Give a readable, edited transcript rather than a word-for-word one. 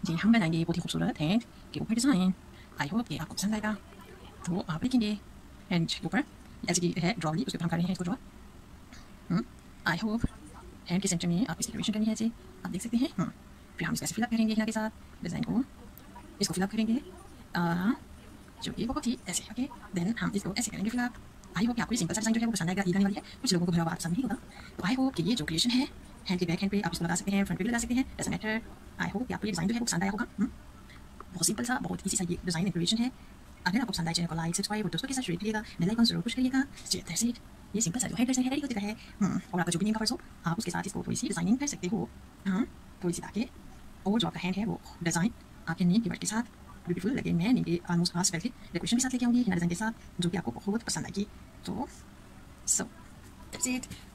जी हम बनाएंगे बहुत ही खूबसूरत हैंड के ऊपर डिज़ाइन। आई होप कि आपको पसंद आएगा। तो आप देखेंगे हैंड के ऊपर ऐसे की है ड्रॉ ली, उसके ऊपर हम कर रहे हैं इसको ड्रॉ। आई होप हैंड के सेंटर में आप इसकी डेकोरेशन करनी है ऐसे आप देख सकते हैं। फिर हम इसको ऐसे फिलअप करेंगे हिना के साथ डिज़ाइन को, इसको फिलअप करेंगे जो कि बहुत ही ऐसे। ओके देन हम इसको ऐसे करेंगे फिलअप। आई होप कि आपको ये सिंपल सा डिज़ाइन जो है वो पसंद आएगा। ईद आने वाली है, कुछ लोगों को भरा हुआ पसंद नहीं होगा। तो आई होप कि ये जो क्रिएशन है हैंड के बैक हैंड पे आप इसको लगा सकते हैं, फ्रंट पे भी लगा सकते हैं, डजंट मैटर। आई होप कि आपको ये डिज़ाइन जो है वो पसंद आया होगा। बहुत सिंपल सा बहुत इजी सा ये डिज़ाइन एंड क्रिएशन है। अगर आपको पसंद आए चैनल को लाइक सब्सक्राइब और दोस्तों के साथ शेयर करिएगा, बेल आइकन जरूर पुश करिएगा। That's it. ये सिंपल सा जो है रेडी हो चुका है। और आपका जो भी नेम कवर्स हो आप उसके साथ इसको थोड़ी सी डिजाइनिंग कर सकते हो। थोड़ी सी ताकि और जो आपका हैंड है वो डिज़ाइन आपके नेम के वर्ड के साथ ब्यूटीफुल लगे। मैं नेम के ऑलमोस्ट खास करके डेकोरेशन के साथ लेके आऊँगी हिना डिज़ाइन के साथ, जो कि आपको बहुत पसंद आएगी। तो सो दैट्स इट।